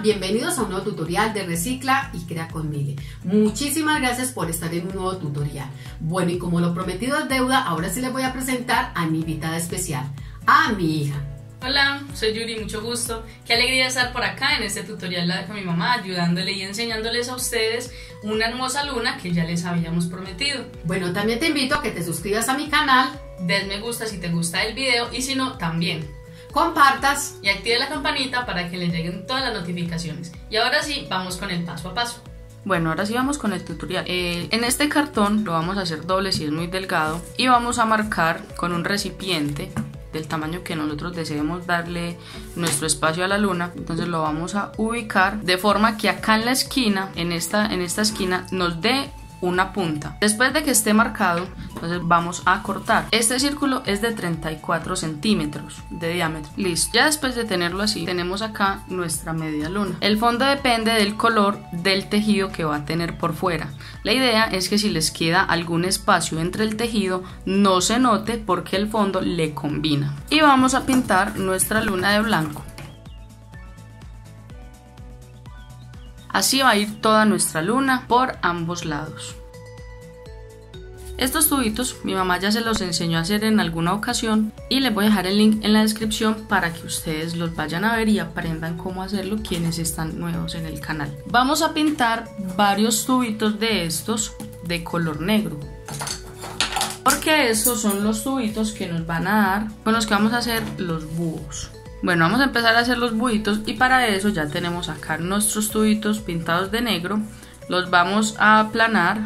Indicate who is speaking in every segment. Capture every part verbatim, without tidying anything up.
Speaker 1: bienvenidos a un nuevo tutorial de Recicla y Crea con Mile. Muchísimas gracias por estar en un nuevo tutorial. Bueno, y como lo prometido es deuda, ahora sí les voy a presentar a mi invitada especial, a mi hija.
Speaker 2: Hola, soy Yuri, mucho gusto. Qué alegría estar por acá en este tutorial con mi mamá, ayudándole y enseñándoles a ustedes una hermosa luna que ya les habíamos prometido.
Speaker 1: Bueno, también te invito a que te suscribas a mi canal,
Speaker 2: des me gusta si te gusta el video y si no, también
Speaker 1: compartas
Speaker 2: y active la campanita para que les lleguen todas las notificaciones. Y ahora sí, vamos con el paso a paso.
Speaker 3: Bueno, ahora sí vamos con el tutorial. Eh, en este cartón lo vamos a hacer doble si es muy delgado y vamos a marcar con un recipiente del tamaño que nosotros deseemos darle nuestro espacio a la luna. Entonces lo vamos a ubicar de forma que acá en la esquina, en esta, en esta esquina, nos dé una punta. Después de que esté marcado, entonces vamos a cortar. Este círculo es de treinta y cuatro centímetros de diámetro. Listo. Ya después de tenerlo así, tenemos acá nuestra media luna. El fondo depende del color del tejido que va a tener por fuera. La idea es que si les queda algún espacio entre el tejido, no se note porque el fondo le combina. Y vamos a pintar nuestra luna de blanco. Así va a ir toda nuestra luna por ambos lados. Estos tubitos mi mamá ya se los enseñó a hacer en alguna ocasión y les voy a dejar el link en la descripción para que ustedes los vayan a ver y aprendan cómo hacerlo quienes están nuevos en el canal. Vamos a pintar varios tubitos de estos de color negro, porque estos son los tubitos que nos van a dar con los que vamos a hacer los búhos. Bueno, vamos a empezar a hacer los bujitos y para eso ya tenemos acá nuestros tubitos pintados de negro. Los vamos a aplanar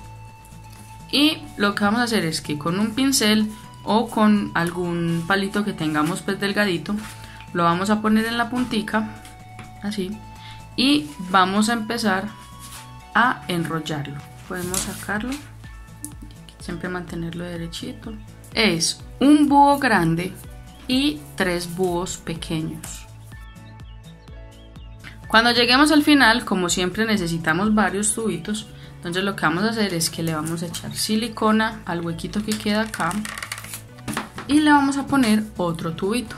Speaker 3: y lo que vamos a hacer es que con un pincel o con algún palito que tengamos pues delgadito, lo vamos a poner en la puntica, así, y vamos a empezar a enrollarlo. Podemos sacarlo, siempre mantenerlo derechito. Es un búho grande y tres búhos pequeños. Cuando lleguemos al final, como siempre necesitamos varios tubitos, entonces lo que vamos a hacer es que le vamos a echar silicona al huequito que queda acá y le vamos a poner otro tubito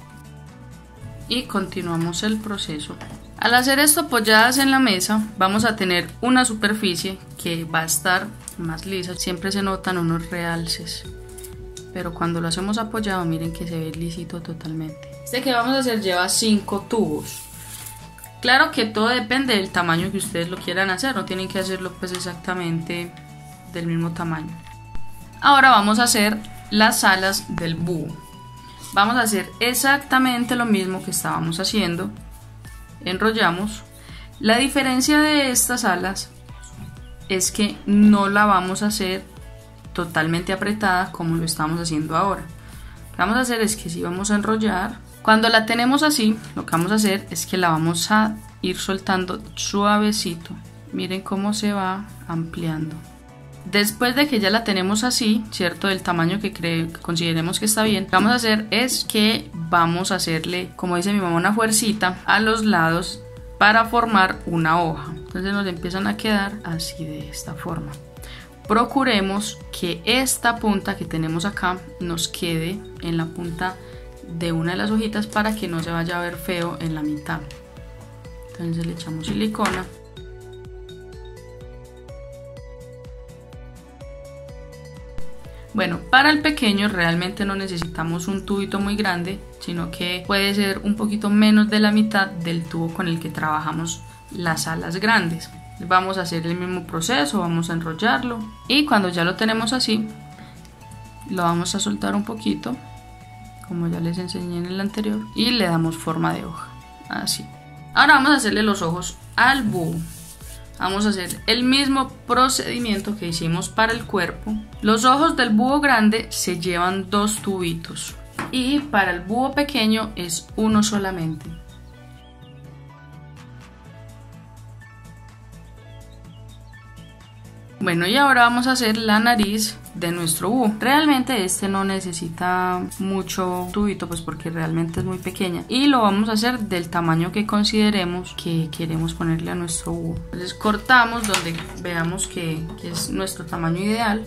Speaker 3: y continuamos el proceso. Al hacer esto apoyadas en la mesa, vamos a tener una superficie que va a estar más lisa. Siempre se notan unos realces, pero cuando lo hacemos apoyado, miren que se ve lisito totalmente. Este que vamos a hacer lleva cinco tubos. Claro que todo depende del tamaño que ustedes lo quieran hacer, no tienen que hacerlo pues exactamente del mismo tamaño. Ahora vamos a hacer las alas del búho. Vamos a hacer exactamente lo mismo que estábamos haciendo. Enrollamos. La diferencia de estas alas es que no la vamos a hacer totalmente apretada como lo estamos haciendo ahora. Lo que vamos a hacer es que si vamos a enrollar, cuando la tenemos así, lo que vamos a hacer es que la vamos a ir soltando suavecito. Miren cómo se va ampliando. Después de que ya la tenemos así, cierto, del tamaño que, que consideremos que está bien, lo que vamos a hacer es que vamos a hacerle, como dice mi mamá, una fuercita a los lados para formar una hoja. Entonces nos empiezan a quedar así, de esta forma. Procuremos que esta punta que tenemos acá nos quede en la punta de una de las hojitas para que no se vaya a ver feo en la mitad. Entonces le echamos silicona. Bueno, para el pequeño realmente no necesitamos un tubito muy grande, sino que puede ser un poquito menos de la mitad del tubo con el que trabajamos las alas grandes. Vamos a hacer el mismo proceso, vamos a enrollarlo y cuando ya lo tenemos así, lo vamos a soltar un poquito, como ya les enseñé en el anterior, y le damos forma de hoja, así. Ahora vamos a hacerle los ojos al búho. Vamos a hacer el mismo procedimiento que hicimos para el cuerpo. Los ojos del búho grande se llevan dos tubitos y para el búho pequeño es uno solamente. Bueno, y ahora vamos a hacer la nariz de nuestro búho. Realmente este no necesita mucho tubito, pues porque realmente es muy pequeña. Y lo vamos a hacer del tamaño que consideremos que queremos ponerle a nuestro búho. Entonces cortamos donde veamos que, que es nuestro tamaño ideal.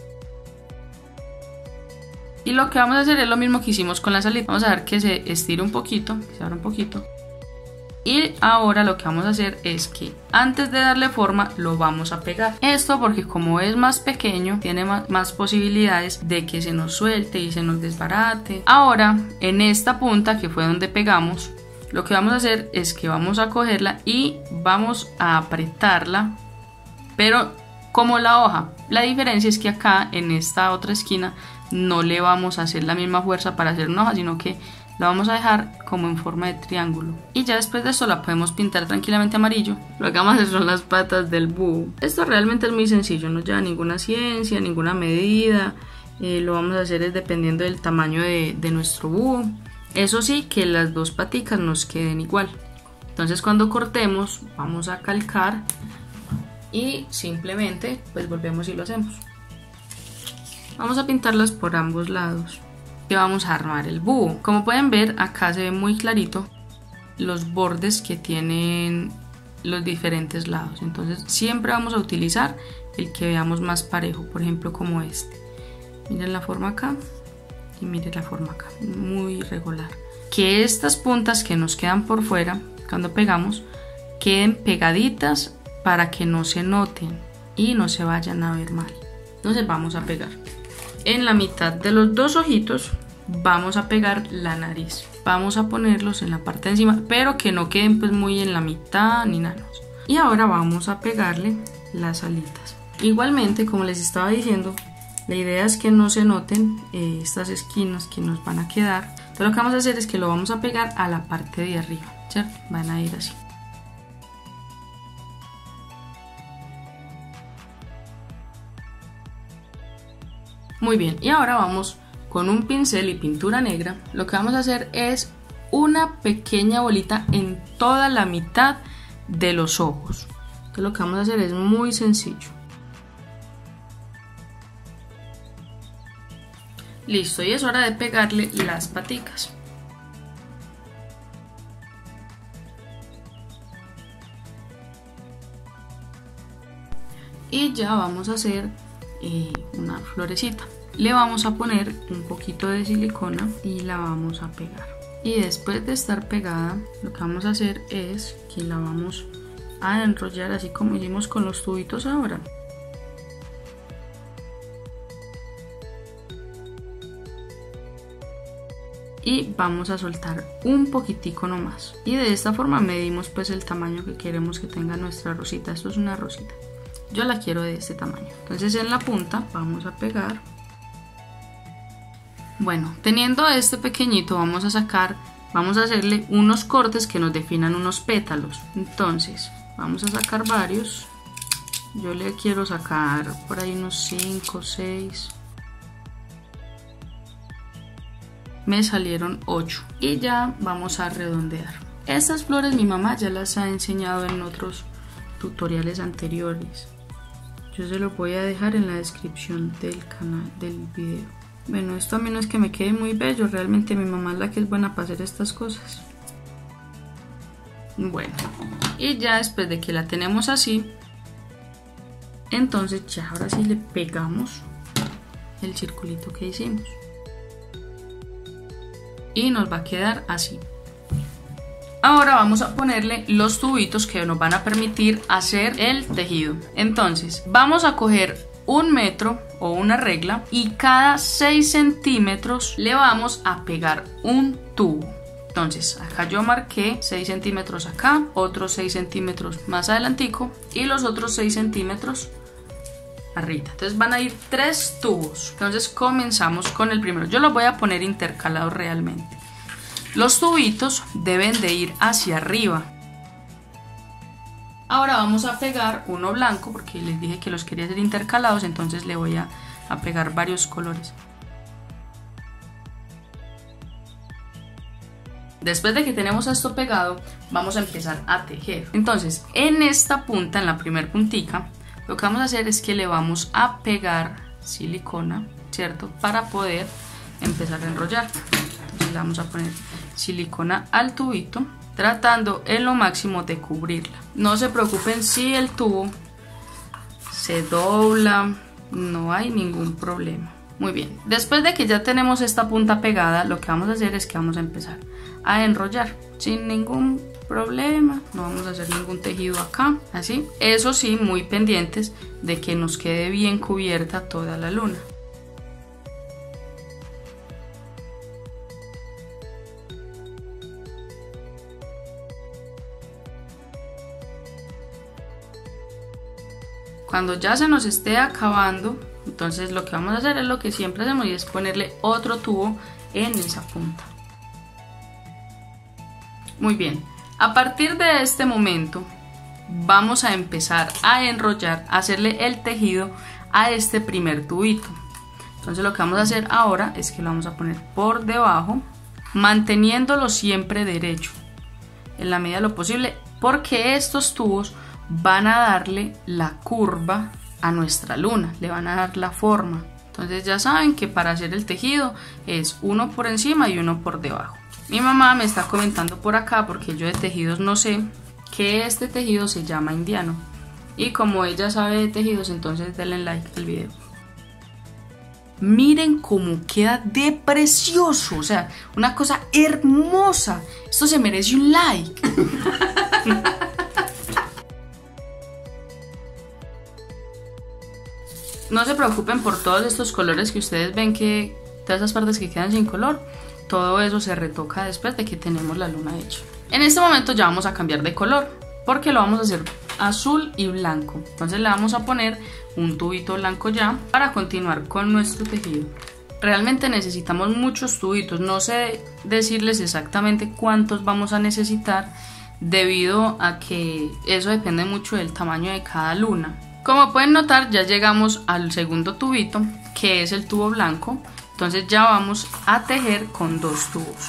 Speaker 3: Y lo que vamos a hacer es lo mismo que hicimos con la salita. Vamos a dejar que se estire un poquito, que se abra un poquito. Y ahora lo que vamos a hacer es que antes de darle forma lo vamos a pegar. Esto porque como es más pequeño, tiene más, más posibilidades de que se nos suelte y se nos desbarate. Ahora, en esta punta que fue donde pegamos, lo que vamos a hacer es que vamos a cogerla y vamos a apretarla, pero como la hoja. La diferencia es que acá en esta otra esquina no le vamos a hacer la misma fuerza para hacer una hoja, sino que la vamos a dejar como en forma de triángulo. Y ya después de esto la podemos pintar tranquilamente amarillo. Lo que vamos a hacer son las patas del búho. Esto realmente es muy sencillo, no lleva ninguna ciencia, ninguna medida. Eh, lo vamos a hacer es dependiendo del tamaño de, de nuestro búho. Eso sí, que las dos paticas nos queden igual. Entonces cuando cortemos vamos a calcar y simplemente pues volvemos y lo hacemos. Vamos a pintarlas por ambos lados. Y vamos a armar el búho. Como pueden ver, acá se ve muy clarito los bordes que tienen los diferentes lados. Entonces siempre vamos a utilizar el que veamos más parejo, por ejemplo como este. Miren la forma acá y miren la forma acá, muy regular. Que estas puntas que nos quedan por fuera cuando pegamos queden pegaditas para que no se noten y no se vayan a ver mal. Entonces vamos a pegar. En la mitad de los dos ojitos vamos a pegar la nariz. Vamos a ponerlos en la parte de encima, pero que no queden pues muy en la mitad ni nada. Y ahora vamos a pegarle las alitas. Igualmente, como les estaba diciendo, la idea es que no se noten eh, estas esquinas que nos van a quedar. Entonces lo que vamos a hacer es que lo vamos a pegar a la parte de arriba, ¿cierto? Van a ir así. Muy bien, y ahora vamos con un pincel y pintura negra. Lo que vamos a hacer es una pequeña bolita en toda la mitad de los ojos. Entonces lo que vamos a hacer es muy sencillo. Listo, y es hora de pegarle las paticas. Y ya vamos a hacer eh, una florecita. Le vamos a poner un poquito de silicona y la vamos a pegar. Y después de estar pegada, lo que vamos a hacer es que la vamos a enrollar así como hicimos con los tubitos ahora. Y vamos a soltar un poquitico nomás. Y de esta forma medimos pues el tamaño que queremos que tenga nuestra rosita. Esto es una rosita. Yo la quiero de este tamaño. Entonces en la punta vamos a pegar. Bueno, teniendo este pequeñito vamos a sacar, vamos a hacerle unos cortes que nos definan unos pétalos. Entonces vamos a sacar varios. Yo le quiero sacar por ahí unos cinco, seis. Me salieron ocho y ya vamos a redondear. Estas flores mi mamá ya las ha enseñado en otros tutoriales anteriores. Yo se lo voy a dejar en la descripción del canal, del video. Bueno, esto a mí no es que me quede muy bello, realmente mi mamá es la que es buena para hacer estas cosas. Bueno, y ya después de que la tenemos así, entonces ya ahora sí le pegamos el circulito que hicimos. Y nos va a quedar así. Ahora vamos a ponerle los tubitos que nos van a permitir hacer el tejido. Entonces vamos a coger un metro o una regla y cada seis centímetros le vamos a pegar un tubo. Entonces acá yo marqué seis centímetros acá, otros seis centímetros más adelantico y los otros seis centímetros arriba. Entonces van a ir tres tubos. Entonces comenzamos con el primero. Yo los voy a poner intercalados realmente. Los tubitos deben de ir hacia arriba. Ahora vamos a pegar uno blanco porque les dije que los quería hacer intercalados, entonces le voy a, a pegar varios colores. Después de que tenemos esto pegado, vamos a empezar a tejer. Entonces, en esta punta, en la primer puntica, lo que vamos a hacer es que le vamos a pegar silicona, ¿cierto? Para poder empezar a enrollar. Entonces le vamos a poner silicona al tubito, tratando en lo máximo de cubrirla. No se preocupen si el tubo se dobla, no hay ningún problema. Muy bien, después de que ya tenemos esta punta pegada, lo que vamos a hacer es que vamos a empezar a enrollar sin ningún problema, no vamos a hacer ningún tejido acá, así. Eso sí, muy pendientes de que nos quede bien cubierta toda la luna. Cuando ya se nos esté acabando, entonces lo que vamos a hacer es lo que siempre hacemos y es ponerle otro tubo en esa punta. Muy bien, a partir de este momento vamos a empezar a enrollar, a hacerle el tejido a este primer tubito. Entonces lo que vamos a hacer ahora es que lo vamos a poner por debajo, manteniéndolo siempre derecho en la medida de lo posible, porque estos tubos van a darle la curva a nuestra luna, le van a dar la forma. Entonces ya saben que para hacer el tejido es uno por encima y uno por debajo. Mi mamá me está comentando por acá, porque yo de tejidos no sé, que este tejido se llama indiano, y como ella sabe de tejidos, entonces denle like al video. Miren cómo queda de precioso, o sea, una cosa hermosa. Esto se merece un like. No se preocupen por todos estos colores que ustedes ven, que todas esas partes que quedan sin color, todo eso se retoca después de que tenemos la luna hecha. En este momento ya vamos a cambiar de color, porque lo vamos a hacer azul y blanco. Entonces le vamos a poner un tubito blanco ya para continuar con nuestro tejido. Realmente necesitamos muchos tubitos, no sé decirles exactamente cuántos vamos a necesitar, debido a que eso depende mucho del tamaño de cada luna. Como pueden notar, ya llegamos al segundo tubito, que es el tubo blanco. Entonces ya vamos a tejer con dos tubos.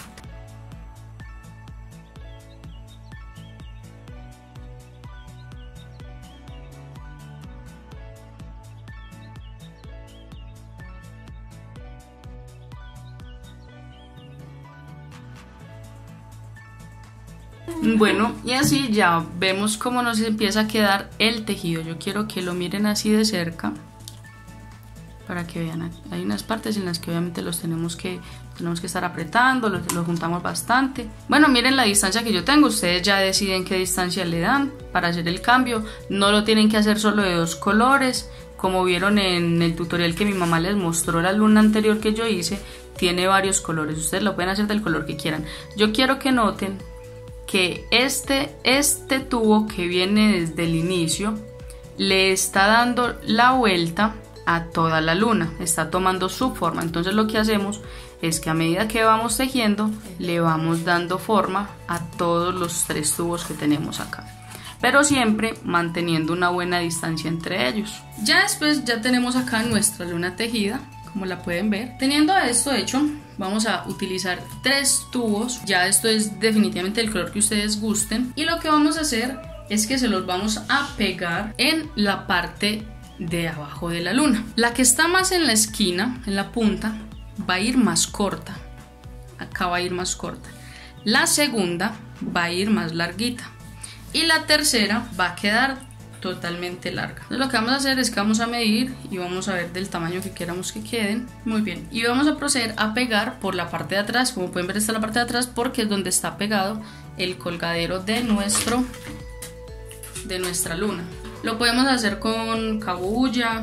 Speaker 3: Bueno, y así ya vemos cómo nos empieza a quedar el tejido. Yo quiero que lo miren así de cerca para que vean. Hay unas partes en las que obviamente los tenemos que, tenemos que estar apretando, los, los juntamos bastante. Bueno, miren la distancia que yo tengo. Ustedes ya deciden qué distancia le dan para hacer el cambio. No lo tienen que hacer solo de dos colores. Como vieron en el tutorial que mi mamá les mostró la luna anterior que yo hice, tiene varios colores. Ustedes lo pueden hacer del color que quieran. Yo quiero que noten que este, este tubo que viene desde el inicio le está dando la vuelta a toda la luna, está tomando su forma. Entonces lo que hacemos es que a medida que vamos tejiendo le vamos dando forma a todos los tres tubos que tenemos acá, pero siempre manteniendo una buena distancia entre ellos. Ya después ya tenemos acá nuestra luna tejida, como la pueden ver. Teniendo esto hecho, vamos a utilizar tres tubos. Ya esto es definitivamente el color que ustedes gusten, y lo que vamos a hacer es que se los vamos a pegar en la parte de abajo de la luna. La que está más en la esquina, en la punta, va a ir más corta. Acá va a ir más corta. La segunda va a ir más larguita, y la tercera va a quedar totalmente larga. Entonces lo que vamos a hacer es que vamos a medir y vamos a ver del tamaño que queramos que queden. Muy bien, y vamos a proceder a pegar por la parte de atrás. Como pueden ver, está la parte de atrás porque es donde está pegado el colgadero de nuestro de nuestra luna. Lo podemos hacer con cabulla.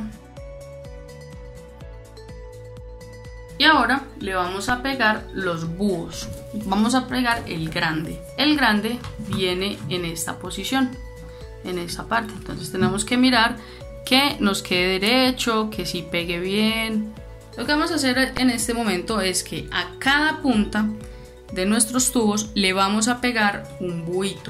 Speaker 3: Y ahora le vamos a pegar los búhos. Vamos a pegar el grande. El grande viene en esta posición, en esta parte. Entonces tenemos que mirar que nos quede derecho, que sí pegue bien. Lo que vamos a hacer en este momento es que a cada punta de nuestros tubos le vamos a pegar un buito.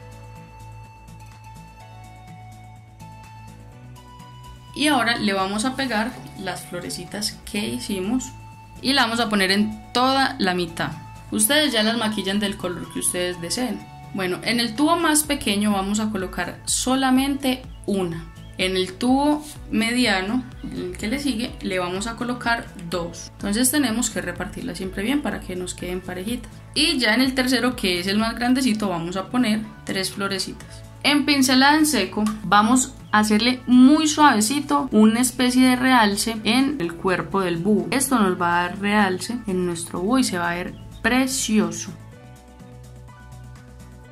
Speaker 3: Y ahora le vamos a pegar las florecitas que hicimos y la vamos a poner en toda la mitad. Ustedes ya las maquillan del color que ustedes deseen. Bueno, en el tubo más pequeño vamos a colocar solamente una. En el tubo mediano, el que le sigue, le vamos a colocar dos. Entonces tenemos que repartirla siempre bien para que nos queden parejitas. Y ya en el tercero, que es el más grandecito, vamos a poner tres florecitas. En pincelada en seco vamos a hacerle muy suavecito una especie de realce en el cuerpo del búho. Esto nos va a dar realce en nuestro búho y se va a ver precioso.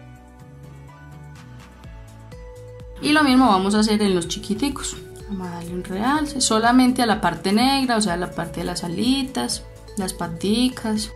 Speaker 3: Y lo mismo vamos a hacer en los chiquiticos. Vamos a darle un realce solamente a la parte negra, o sea, la parte de las alitas, las paticas.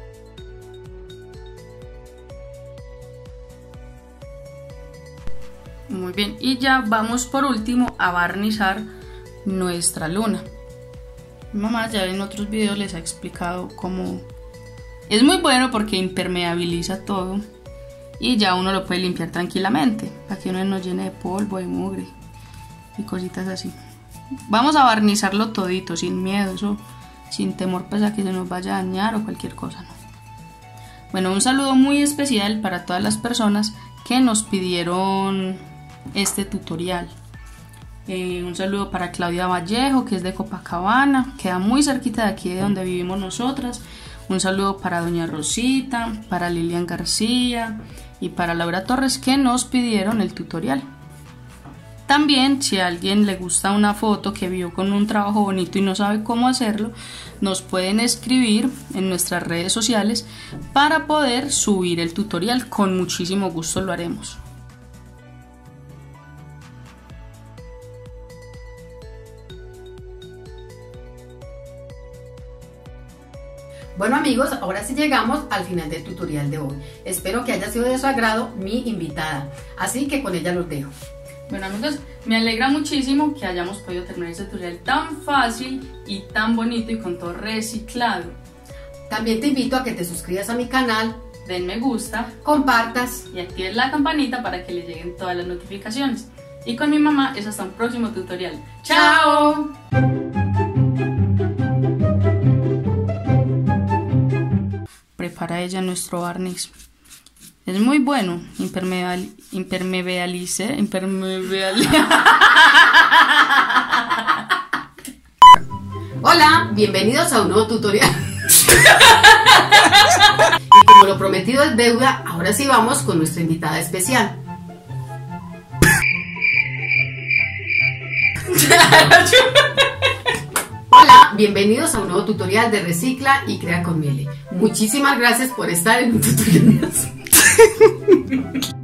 Speaker 3: Muy bien, y ya vamos por último a barnizar nuestra luna. Mi mamá ya en otros videos les ha explicado cómo es muy bueno porque impermeabiliza todo y ya uno lo puede limpiar tranquilamente para que uno no llene de polvo, de mugre y cositas así. Vamos a barnizarlo todito sin miedo, eso, sin temor pues a que se nos vaya a dañar o cualquier cosa, ¿no? Bueno, un saludo muy especial para todas las personas que nos pidieron este tutorial. Eh, un saludo para Claudia Vallejo, que es de Copacabana, queda muy cerquita de aquí de donde vivimos nosotras. Un saludo para Doña Rosita, para Lilian García y para Laura Torres, que nos pidieron el tutorial. También, si a alguien le gusta una foto que vio con un trabajo bonito y no sabe cómo hacerlo, nos pueden escribir en nuestras redes sociales para poder subir el tutorial. Con muchísimo gusto lo haremos.
Speaker 1: Bueno amigos, ahora sí llegamos al final del tutorial de hoy. Espero que haya sido de su agrado mi invitada, así que con ella los dejo.
Speaker 3: Bueno amigos, me alegra muchísimo que hayamos podido terminar este tutorial tan fácil y tan bonito y con todo reciclado.
Speaker 1: También te invito a que te suscribas a mi canal,
Speaker 3: den me gusta,
Speaker 1: compartas
Speaker 3: y actives la campanita para que les lleguen todas las notificaciones. Y con mi mamá es hasta un próximo tutorial. ¡Chao! Prepara ella nuestro barniz. Es muy bueno, impermeable, impermeabilice, impermeabilice.
Speaker 1: Hola, bienvenidos a un nuevo tutorial. Y como lo prometido es deuda, ahora sí vamos con nuestra invitada especial. Hola, bienvenidos a un nuevo tutorial de Recicla y Crea con Mile. Muchísimas gracias por estar en un tutorial.